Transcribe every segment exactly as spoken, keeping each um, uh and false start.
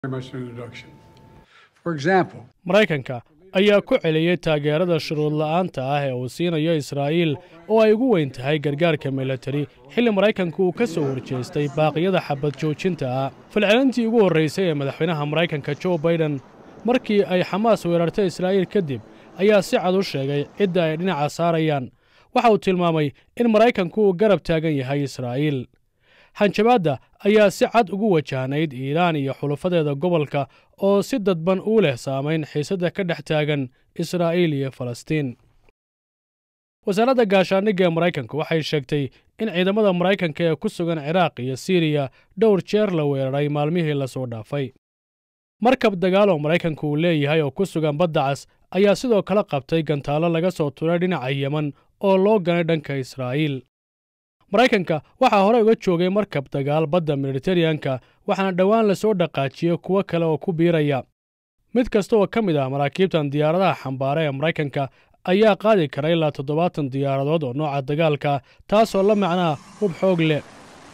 Maraykanka ayaa ku celiyay taageerada shuruud la'aanta ah ee uu siinayo Israa'iil oo ay ugu weyn tahay gargaarka militari xilli Maraykanku uu ka soo horjeestay baaqyada xabad joojinta ah. Falcelintii ugu horreysay ee madaxweynaha Maraykanka Joe Biden markii ay Xamaas weerartay Israa'iil kadib ayaa si cad u sheegay cidda ay dhinaca saarayaan. Waxa uu tilmaamay in Maraykanku uu garab taagan yahay Israa'iil. Hanjabaadda ayaa si cad ugu wajahnayd Iiraan iyo xulufadeeda gobolka oo si dadban u leh saamayn xiisadda ka dhex taagan Israa'iil iyo Falastiin. Wasaaradda gaashaandhigga ee Maraykanka waxay sheegtay in ciidamada Maraykanka ee ku sugan Ciraaq iyo Siiriya dhowr jeer la weeraray maalmihii la soo dhaafay. Markab dagaal oo Maraykanku uu leeyahay oo ku sugan Badda Cas ayaa sidoo kale qabtay gantaalo laga soo tuuray dhinaca Yemen oo loo ganay dhanka Israa'iil. Maraykanka waxaa hore uga joogay markab dagaal badda Mediterranean-ka waxaana dhowaan la soo dhaqaajiyay kuwo kale oo ku biiraya. Mid kasta oo ka mid ah maraakiibtan diyaaradaha xambaara ee Maraykanka ayaa qaadi kara ilaa toddobaatan diyaaradood oo nooca dagaalka taasoo la macnaa hub xoog leh.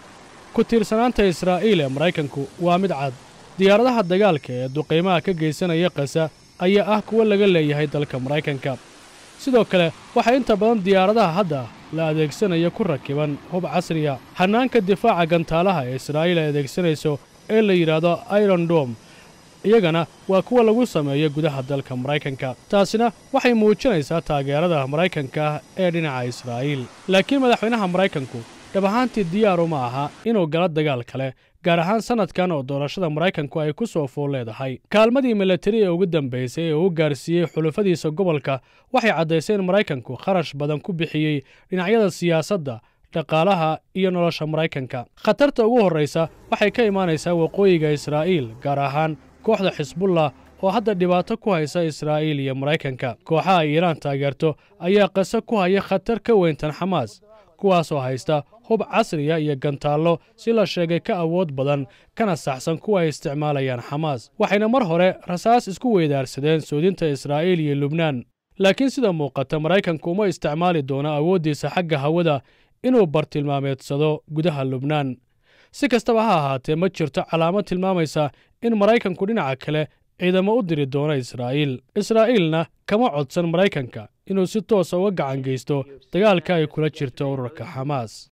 Ku tiirsanaanta Israa'iil ee Maraykanku waa mid cad. Diyaaradaha dagaalka ee duqeymaha ka geysanaya Gaza ayaa ah kuwo laga leeyahay dalka Maraykanka. sidoo kale waxa inta badan diyaaradaha hadda la adeegsanayo ku rakiban hub casriya hanaanka difaaca gantaalaha ee Israa'iil ay adeegsanayso ee la yiraahdo Iron Dome iyagana waa kuwa lagu sameeyo gudaha dalka Maraykanka taasina waxay muujinaysaa taageerada Maraykanka ee dhinaca Israa'iil laakiin madaxweynaha Maraykanku dhabahaantii diyaar uma aha inuu gala dagaal kale gaar ahaan sanadkan oo doorashada Maraykanku ay ku soo fool leedahay kaalmadii militari ee ugu dambeysay ee uu gaarsiiyay xulufadiisa gobolka waxay cadeysay in Maraykanku kharash badan ku bixiyay dhinacyada siyaasadda dhaqaalaha iyo nolosha Maraykanka khatarta ugu horeysa waxay ka imaanaysaa waqooyiga Israa'iil gaar ahaan kooxda Xisbullah oo hadda dhibaato ku haysa Israa'iil iyo Maraykanka kooxaha Iiraan taageerto ayaa qasa ku haya khatar ka weyn tan Xamaas kuwaas oo haysta hub casriya iyo gantaalo si la sheegay ka awood badan kana saxsan kuwa ay isticmaalayaan Xamaas waxayna mar hore rasaas isku weydaarsadeen soodinta Israa'iil iyo Lubnaan laakiin sida muuqata Maraykanku uma isticmaali doona awoodiisa xagga hawada inuu bartilmaameedsado gudaha Lubnaan si kastaba ha ahaatee ma jirto calaamad tilmaamaysa in Maraykanku dhinaca kale ciidamo u diri doono Israa'iil Israa'iilna kama codsan Maraykanka inuu si toos ah uga gacan geysto dagaalka ay kula jirto ururka Xamaas